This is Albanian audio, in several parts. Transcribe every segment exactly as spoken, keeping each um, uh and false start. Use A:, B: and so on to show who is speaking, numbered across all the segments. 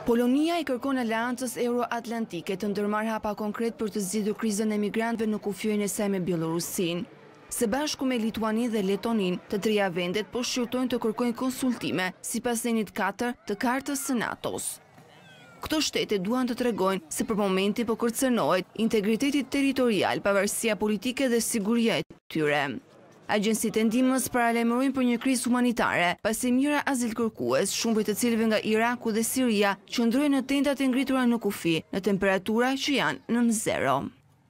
A: Polonia i kërkon Aleancës Euro-Atlantike të ndërmarrë hapa konkret për të zgjidhur krizën e migrantëve në kufijën e saj me Bielorusinë. Së bashku me Lituaninë dhe Letoninë, të treja vendet po shqyrtojnë të kërkojnë konsultime sipas enit katër të Kartës së NATO-s. Këto shtete duan të tregojnë se për momentin po kërcënohet integriteti territorial, pavarësia politike dhe siguria e tyre. Agjencitë e ndihmës paralajmërojnë për një krizë humanitare, pasi mijëra azilkërkues, shumë prej të cilëve nga Iraku dhe Siria, qëndrojnë në tentat e ngritura në kufi, në temperatura që janë nën zero.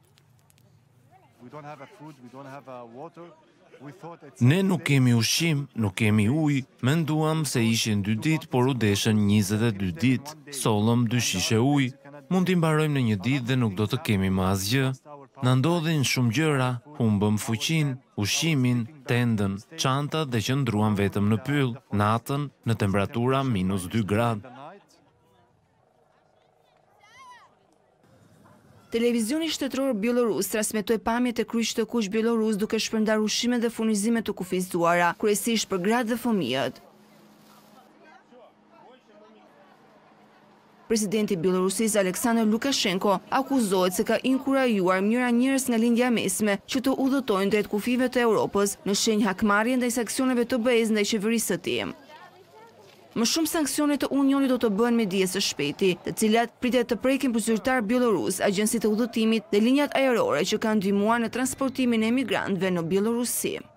B: Ne nuk kemi ushqim, nuk kemi ujë, menduam se ishin dy ditë, por u deshën njëzet e dy ditë, sollëm dy shishe ujë, mund t'i mbarojmë në një ditë dhe nuk do të kemi më asgjë. Na ndodhin shumë gjëra, humbëm fuqinë, ushqimin, tendën, çantat dhe qëndruam vetëm në pyll, natën në temperatura minus dy gradë.
A: Televizioni shtetëror bielorus transmetoi pamjet e kryqit të kuq bielorus duke shpërndar ushqime dhe furnizime të kufizuara, kryesisht për gratë dhe fëmijët. Presidenti i Bielorusisë Aleksandr Lukashenko akuzohet se ka inkurajuar mijëra njerëz nga lindja e mesme që të udhëtojnë drejt kufive të Europës në shenjë hakmarrje ndaj sanksione të B E-s ndaj qeverisë së tij. Më shumë sanksione të Unionit do të bëhen me dije së shpejti, të cilat pritet të prekin për zyrtar bielorus, agjencitë e udhëtimit dhe linjat ajrore që kanë ndihmuar në transportimin e emigrantëve në Bielorusi.